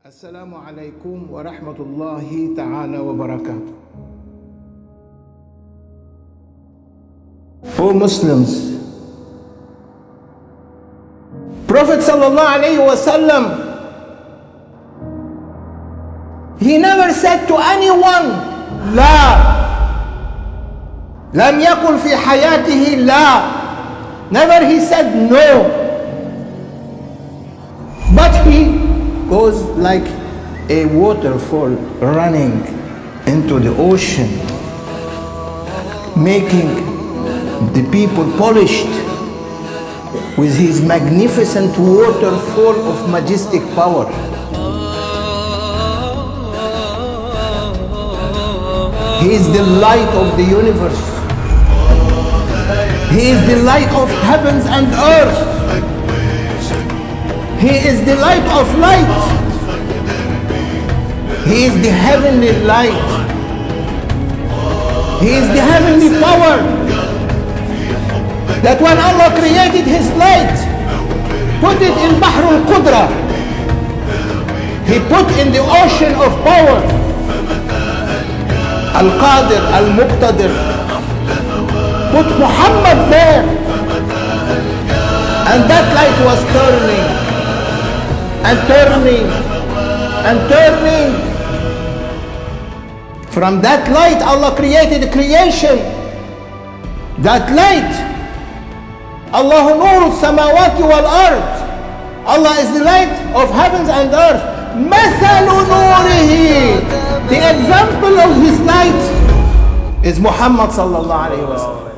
السلام عليكم ورحمة الله تعالى وبركاته. O Muslims, Prophet sallallahu alayhi wa sallam, he never said to anyone لا، لم يقل في حياته لا. Never he said no, but he goes like a waterfall running into the ocean, making the people polished with his magnificent waterfall of majestic power. He is the light of the universe. He is the light of heavens and earth. He is the light of light. He is the heavenly light. He is the heavenly power. That when Allah created His light, put it in Bahr al-Qudra. He put in the ocean of power, Al-Qadir, Al-Muqtadir. Put Muhammad there. And that light was turning and turning and turning. From that light, Allah created creation. That light, Allahu Nuru Samawati wal Ard. Allah is the light of heavens and earth. Mathalu Nurihi. The example of His light is Muhammad sallallahu alayhi wa sallam.